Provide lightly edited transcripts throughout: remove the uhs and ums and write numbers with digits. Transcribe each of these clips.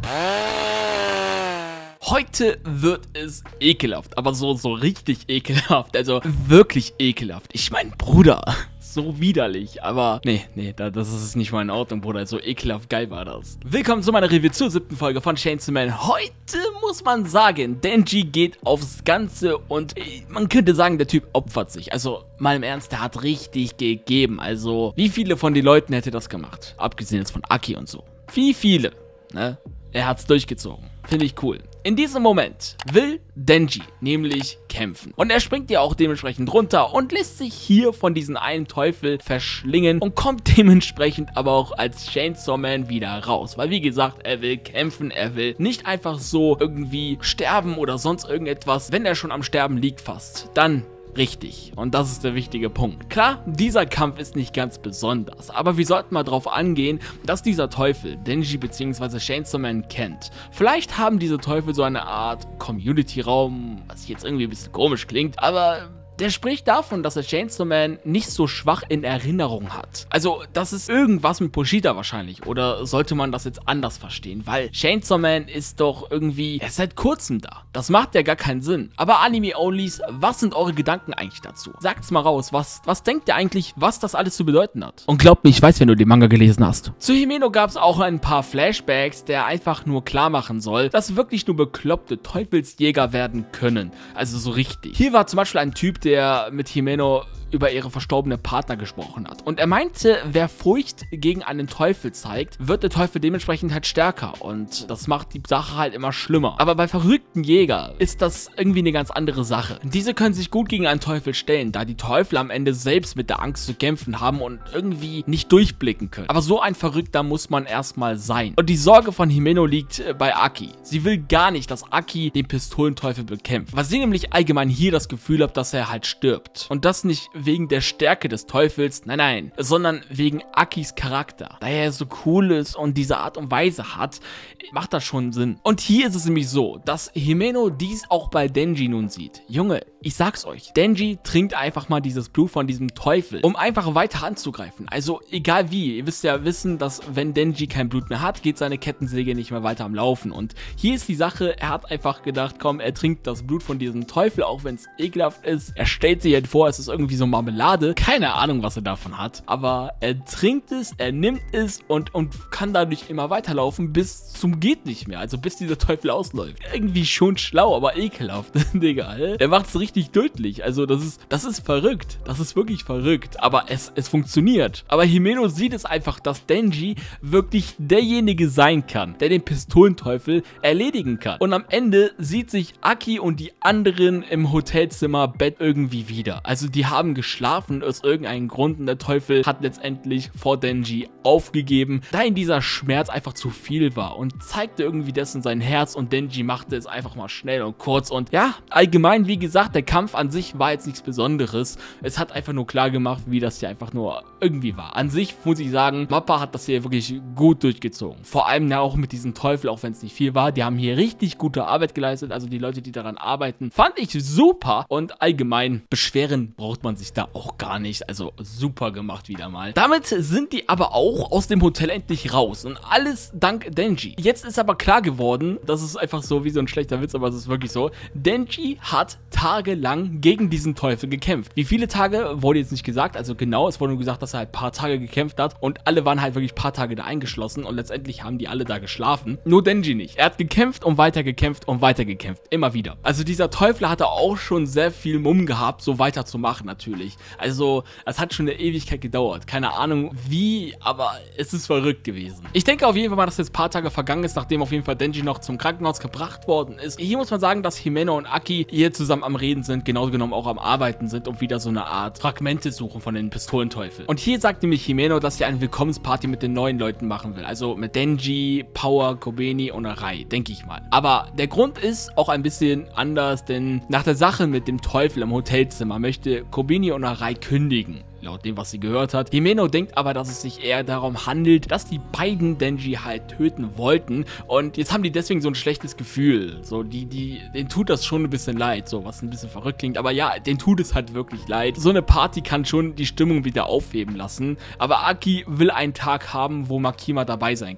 Heute wird es ekelhaft, aber so richtig ekelhaft, also wirklich ekelhaft. Ich mein, Bruder, so widerlich, aber nee, das ist nicht mal in Ordnung, Bruder, so ekelhaft geil war das. Willkommen zu meiner Review zur 7. Folge von Chainsaw Man. Heute muss man sagen, Denji geht aufs Ganze und man könnte sagen, der Typ opfert sich. Also mal im Ernst, der hat richtig gegeben. Also wie viele von den Leuten hätte das gemacht? Abgesehen jetzt von Aki und so. Wie viele, ne? Er hat's durchgezogen. Finde ich cool. In diesem Moment will Denji nämlich kämpfen. Und er springt ja auch dementsprechend runter und lässt sich hier von diesem einen Teufel verschlingen und kommt dementsprechend aber auch als Chainsaw Man wieder raus. Weil wie gesagt, er will kämpfen, er will nicht einfach so irgendwie sterben oder sonst irgendetwas. Wenn er schon am Sterben liegt fast, dann richtig. Und das ist der wichtige Punkt. Klar, dieser Kampf ist nicht ganz besonders, aber wir sollten mal drauf angehen, dass dieser Teufel Denji bzw. Chainsaw Man kennt. Vielleicht haben diese Teufel so eine Art Community-Raum, was jetzt irgendwie ein bisschen komisch klingt, aber der spricht davon, dass er Chainsaw Man nicht so schwach in Erinnerung hat. Also, das ist irgendwas mit Pochita wahrscheinlich. Oder sollte man das jetzt anders verstehen? Weil Chainsaw Man ist doch irgendwie, er ist seit kurzem da. Das macht ja gar keinen Sinn. Aber Anime-Onlys, was sind eure Gedanken eigentlich dazu? Sagt's mal raus, was denkt ihr eigentlich, was das alles zu bedeuten hat? Und glaubt mir, ich weiß, wenn du den Manga gelesen hast. Zu Himeno gab es auch ein paar Flashbacks, der einfach nur klar machen soll, dass wirklich nur bekloppte Teufelsjäger werden können. Also so richtig. Hier war zum Beispiel ein Typ, der mit Himeno über ihre verstorbene Partner gesprochen hat. Und er meinte, wer Furcht gegen einen Teufel zeigt, wird der Teufel dementsprechend halt stärker. Und das macht die Sache halt immer schlimmer. Aber bei verrückten Jägern ist das irgendwie eine ganz andere Sache. Diese können sich gut gegen einen Teufel stellen, da die Teufel am Ende selbst mit der Angst zu kämpfen haben und irgendwie nicht durchblicken können. Aber so ein Verrückter muss man erstmal sein. Und die Sorge von Himeno liegt bei Aki. Sie will gar nicht, dass Aki den Pistolenteufel bekämpft. Weil sie nämlich allgemein hier das Gefühl hat, dass er halt stirbt. Und das nicht wegen der Stärke des Teufels, nein, sondern wegen Akis Charakter. Da er so cool ist und diese Art und Weise hat, macht das schon Sinn. Und hier ist es nämlich so, dass Himeno dies auch bei Denji nun sieht. Junge, ich sag's euch, Denji trinkt einfach mal dieses Blut von diesem Teufel, um einfach weiter anzugreifen. Also egal wie, ihr wisst ja dass wenn Denji kein Blut mehr hat, geht seine Kettensäge nicht mehr weiter am Laufen. Und hier ist die Sache, er hat einfach gedacht, komm, er trinkt das Blut von diesem Teufel, auch wenn es ekelhaft ist. Er stellt sich halt vor, es ist irgendwie so Marmelade. Keine Ahnung, was er davon hat. Aber er trinkt es, er nimmt es und kann dadurch immer weiterlaufen bis zum geht nicht mehr. Also bis dieser Teufel ausläuft. Irgendwie schon schlau, aber ekelhaft. Digga, der macht es richtig deutlich. Also das ist verrückt. Das ist wirklich verrückt. Aber es funktioniert. Aber Himeno sieht es einfach, dass Denji wirklich derjenige sein kann, der den Pistolenteufel erledigen kann. Und am Ende sieht sich Aki und die anderen im Hotelzimmer Bett irgendwie wieder. Also die haben geschlafen aus irgendeinem Grund und der Teufel hat letztendlich vor Denji aufgegeben, da ihm dieser Schmerz einfach zu viel war und zeigte irgendwie dessen sein Herz und Denji machte es einfach mal schnell und kurz und ja, allgemein, wie gesagt, der Kampf an sich war jetzt nichts Besonderes. Es hat einfach nur klar gemacht, wie das hier einfach nur irgendwie war. An sich muss ich sagen, Mappa hat das hier wirklich gut durchgezogen. Vor allem ja auch mit diesem Teufel, auch wenn es nicht viel war. Die haben hier richtig gute Arbeit geleistet, also die Leute, die daran arbeiten, fand ich super und allgemein beschweren braucht man sich da auch gar nicht. Also super gemacht wieder mal. Damit sind die aber auch aus dem Hotel endlich raus und alles dank Denji. Jetzt ist aber klar geworden, das ist einfach so wie so ein schlechter Witz, aber es ist wirklich so. Denji hat tagelang gegen diesen Teufel gekämpft. Wie viele Tage wurde jetzt nicht gesagt, also genau, es wurde nur gesagt, dass er halt ein paar Tage gekämpft hat und alle waren halt wirklich ein paar Tage da eingeschlossen und letztendlich haben die alle da geschlafen. Nur Denji nicht. Er hat gekämpft und weiter gekämpft und weiter gekämpft. Immer wieder. Also dieser Teufel hatte auch schon sehr viel Mumm gehabt, so weiterzumachen natürlich. Also es hat schon eine Ewigkeit gedauert. Keine Ahnung wie, aber es ist verrückt gewesen. Ich denke auf jeden Fall mal, dass jetzt ein paar Tage vergangen ist, nachdem auf jeden Fall Denji noch zum Krankenhaus gebracht worden ist. Hier muss man sagen, dass Himeno und Aki hier zusammen am Reden sind, genauso genommen auch am Arbeiten sind und wieder so eine Art Fragmente suchen von den Pistolenteufel. Und hier sagt nämlich Himeno, dass sie eine Willkommensparty mit den neuen Leuten machen will. Also mit Denji, Power, Kobeni und Arai, denke ich mal. Aber der Grund ist auch ein bisschen anders, denn nach der Sache mit dem Teufel im Hotelzimmer möchte Kobeni und Arai kündigen. laut dem, was sie gehört hat. Himeno denkt aber, dass es sich eher darum handelt, dass die beiden Denji halt töten wollten und jetzt haben die deswegen so ein schlechtes Gefühl. So, denen tut das schon ein bisschen leid, so, was ein bisschen verrückt klingt, aber ja, denen tut es halt wirklich leid. So eine Party kann schon die Stimmung wieder aufheben lassen, aber Aki will einen Tag haben, wo Makima dabei sein kann.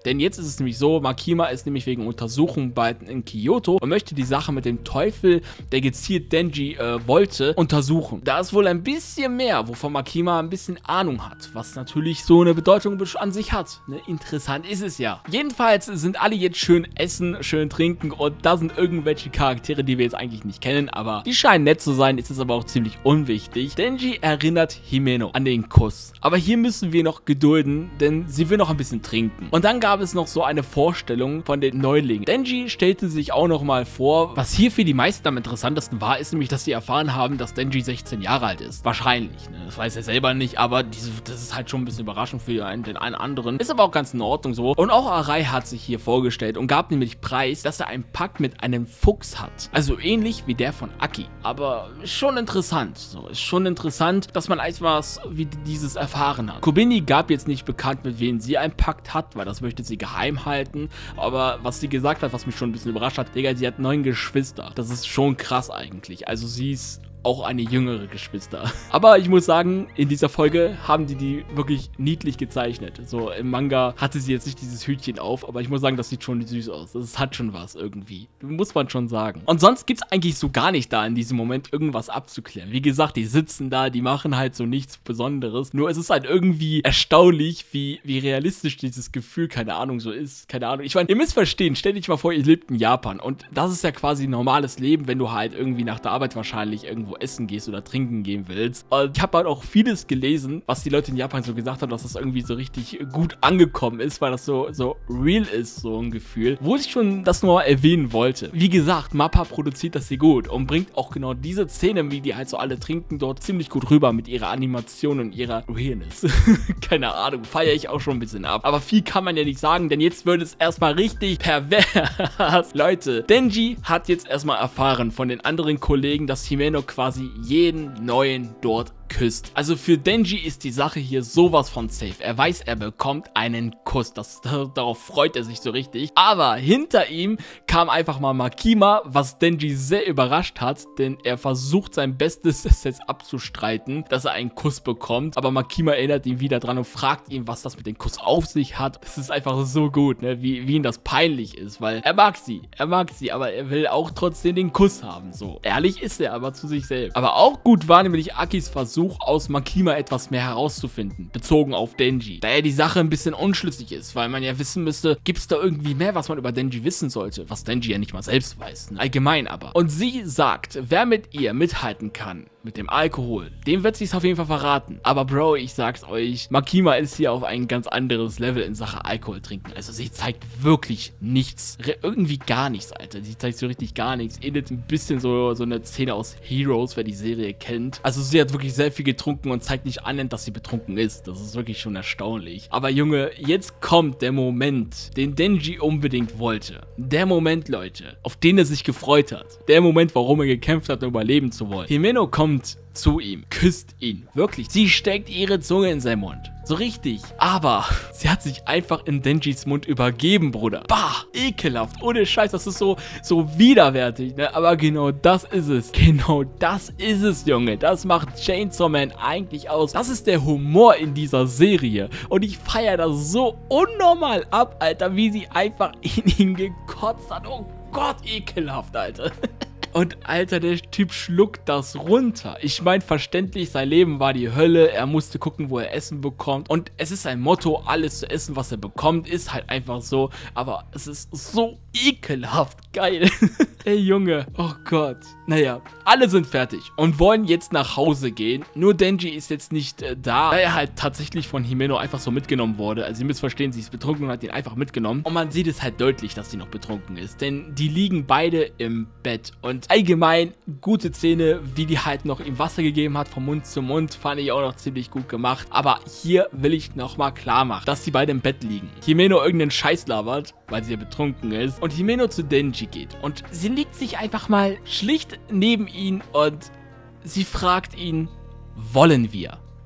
Denn jetzt ist es nämlich so, Makima ist nämlich wegen Untersuchung bald in Kyoto und möchte die Sache mit dem Teufel, der gezielt Denji wollte, untersuchen. Da ist wohl ein bisschen mehr, wovon Makima ein bisschen Ahnung hat, was natürlich so eine Bedeutung an sich hat. Ne? Interessant ist es ja. Jedenfalls sind alle jetzt schön essen, schön trinken und da sind irgendwelche Charaktere, die wir jetzt eigentlich nicht kennen, aber die scheinen nett zu sein, ist es aber auch ziemlich unwichtig. Denji erinnert Himeno an den Kuss. Aber hier müssen wir noch gedulden, denn sie will noch ein bisschen trinken. Und dann gab es noch so eine Vorstellung von den Neulingen. Denji stellte sich auch noch mal vor, was hier für die meisten am interessantesten war, ist nämlich, dass sie erfahren haben, dass Denji 16 Jahre alt ist. Wahrscheinlich, ne? Das weiß er selber nicht, aber das ist halt schon ein bisschen überraschend für den einen anderen. Ist aber auch ganz in Ordnung so. Und auch Arai hat sich hier vorgestellt und gab nämlich preis, dass er einen Pakt mit einem Fuchs hat. Also ähnlich wie der von Aki. Aber schon interessant. So, ist schon interessant, dass man etwas wie dieses erfahren hat. Kobeni gab jetzt nicht bekannt, mit wem sie einen Pakt hat, weil das möchte sie geheim halten. Aber was sie gesagt hat, was mich schon ein bisschen überrascht hat, Digga, sie hat 9 Geschwister. Das ist schon krass eigentlich. Also sie ist auch eine jüngere Geschwister. Aber ich muss sagen, in dieser Folge haben die wirklich niedlich gezeichnet. So im Manga hatte sie jetzt nicht dieses Hütchen auf, aber ich muss sagen, das sieht schon süß aus. Das hat schon was irgendwie. Muss man schon sagen. Und sonst gibt es eigentlich so gar nicht da in diesem Moment irgendwas abzuklären. Wie gesagt, die sitzen da, die machen halt so nichts Besonderes. Nur es ist halt irgendwie erstaunlich, wie realistisch dieses Gefühl, keine Ahnung, so ist. Keine Ahnung. Ich meine, ihr müsst verstehen, stell dich mal vor, ihr lebt in Japan und das ist ja quasi normales Leben, wenn du halt irgendwie nach der Arbeit wahrscheinlich irgendwo essen gehst oder trinken gehen willst. Und ich habe halt auch vieles gelesen, was die Leute in Japan so gesagt haben, dass das irgendwie so richtig gut angekommen ist, weil das so real ist, so ein Gefühl. Wo ich schon das nur erwähnen wollte. Wie gesagt, Mappa produziert das hier gut und bringt auch genau diese Szene, wie die halt so alle trinken, dort ziemlich gut rüber mit ihrer Animation und ihrer Realness. Keine Ahnung, feiere ich auch schon ein bisschen ab. Aber viel kann man ja nicht sagen, denn jetzt wird es erstmal richtig pervers. Leute, Denji hat jetzt erstmal erfahren von den anderen Kollegen, dass Himeno quasi jeden neuen dort küsst. Also für Denji ist die Sache hier sowas von safe. Er weiß, er bekommt einen Kuss. Darauf freut er sich so richtig. Aber hinter ihm kam einfach mal Makima, was Denji sehr überrascht hat, denn er versucht sein Bestes, es jetzt abzustreiten, dass er einen Kuss bekommt. Aber Makima erinnert ihn wieder dran und fragt ihn, was das mit dem Kuss auf sich hat. Es ist einfach so gut, ne? Wie ihm das peinlich ist, weil er mag sie, aber er will auch trotzdem den Kuss haben. So ehrlich ist er aber zu sich selbst. Aber auch gut war nämlich Akis Versuch, aus Makima etwas mehr herauszufinden, bezogen auf Denji. Da ja die Sache ein bisschen unschlüssig ist, weil man ja wissen müsste, gibt es da irgendwie mehr, was man über Denji wissen sollte, was Denji ja nicht mal selbst weiß, ne? Allgemein aber. Und sie sagt, wer mit ihr mithalten kann, mit dem Alkohol, dem wird sie es auf jeden Fall verraten. Aber Bro, ich sag's euch, Makima ist hier auf ein ganz anderes Level in Sache Alkohol trinken. Also sie zeigt wirklich nichts, irgendwie gar nichts, Alter. Sie zeigt so richtig gar nichts. Ähnelt ein bisschen so eine Szene aus Heroes, wer die Serie kennt. Also sie hat wirklich sehr viel getrunken und zeigt nicht annähernd, dass sie betrunken ist. Das ist wirklich schon erstaunlich. Aber Junge, jetzt kommt der Moment, den Denji unbedingt wollte. Der Moment, Leute, auf den er sich gefreut hat. Der Moment, warum er gekämpft hat, um überleben zu wollen. Himeno kommt zu ihm, küsst ihn. Wirklich. Sie steckt ihre Zunge in seinen Mund. So richtig. Aber sie hat sich einfach in Denjis Mund übergeben, Bruder. Bah, ekelhaft. Ohne Scheiß, das ist so widerwärtig, ne? Aber genau das ist es. Genau das ist es, Junge. Das macht Chainsaw Man eigentlich aus. Das ist der Humor in dieser Serie. Und ich feiere das so unnormal ab, Alter, wie sie einfach in ihn gekotzt hat. Oh Gott, ekelhaft, Alter. Und Alter, der Typ schluckt das runter. Ich meine, verständlich, sein Leben war die Hölle. Er musste gucken, wo er Essen bekommt. Und es ist ein Motto, alles zu essen, was er bekommt, ist halt einfach so. Aber es ist so ekelhaft geil. Ey, Junge. Oh Gott. Naja, alle sind fertig und wollen jetzt nach Hause gehen. Nur Denji ist jetzt nicht da, weil er halt tatsächlich von Himeno einfach so mitgenommen wurde. Also ihr müsst verstehen, sie ist betrunken und hat ihn einfach mitgenommen. Und man sieht es halt deutlich, dass sie noch betrunken ist. Denn die liegen beide im Bett. Und allgemein gute Szene, wie die halt noch ihm Wasser gegeben hat, von Mund zu Mund, fand ich auch noch ziemlich gut gemacht. Aber hier will ich nochmal klar machen, dass die beide im Bett liegen. Himeno irgendeinen Scheiß labert, weil sie ja betrunken ist. Und Himeno zu Denji geht. Und sie legt sich einfach mal schlicht neben ihn und sie fragt ihn, wollen wir?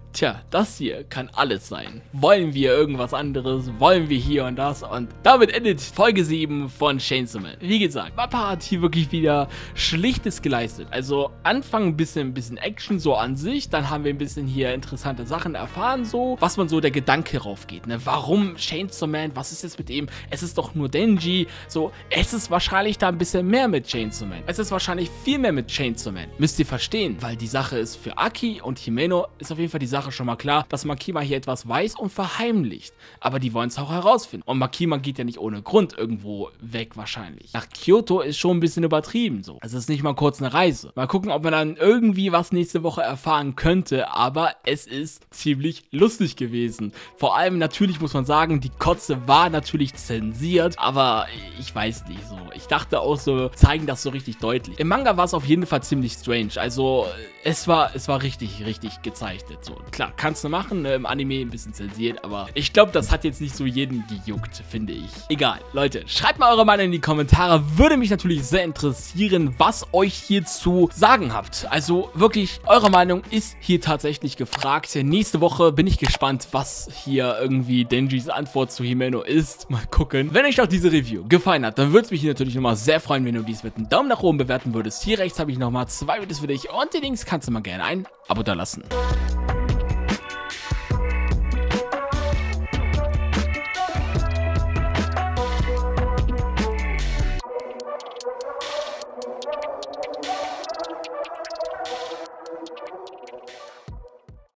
Tja, das hier kann alles sein. Wollen wir irgendwas anderes? Wollen wir hier und das? Und damit endet Folge 7 von Chainsaw Man. Wie gesagt, Mappa hat hier wirklich wieder Schlichtes geleistet. Also Anfang ein bisschen Action so an sich, dann haben wir ein bisschen hier interessante Sachen erfahren, so, was man so der Gedanke raufgeht, ne? Warum Chainsaw Man? Was ist jetzt mit ihm? Es ist doch nur Denji. So, es ist wahrscheinlich da ein bisschen mehr mit Chainsaw Man. Es ist wahrscheinlich viel mehr mit Chainsaw Man. Müsst ihr verstehen, weil die Sache ist für Aki und Himeno ist auf jeden Fall die Sache schon mal klar, dass Makima hier etwas weiß und verheimlicht. Aber die wollen es auch herausfinden. Und Makima geht ja nicht ohne Grund irgendwo weg wahrscheinlich. Nach Kyoto ist schon ein bisschen übertrieben so. Es ist nicht mal kurz eine Reise. Mal gucken, ob man dann irgendwie was nächste Woche erfahren könnte. Aber es ist ziemlich lustig gewesen. Vor allem natürlich muss man sagen, die Kotze war natürlich zensiert. Aber ich weiß nicht so. Ich dachte auch so, zeigen das so richtig deutlich. Im Manga war es auf jeden Fall ziemlich strange. Also es war richtig gezeichnet. So, klar, kannst du machen, ne? Im Anime ein bisschen zensiert, aber ich glaube, das hat jetzt nicht so jeden gejuckt, finde ich. Egal, Leute, schreibt mal eure Meinung in die Kommentare. Würde mich natürlich sehr interessieren, was euch hier zu sagen habt. Also wirklich, eure Meinung ist hier tatsächlich gefragt. Nächste Woche bin ich gespannt, was hier irgendwie Denjis Antwort zu Himeno ist. Mal gucken. Wenn euch auch diese Review gefallen hat, dann würde es mich natürlich nochmal sehr freuen, wenn du dies mit einem Daumen nach oben bewerten würdest. Hier rechts habe ich nochmal 2 Videos für dich und den Links kannst du mal gerne ein Abo da lassen.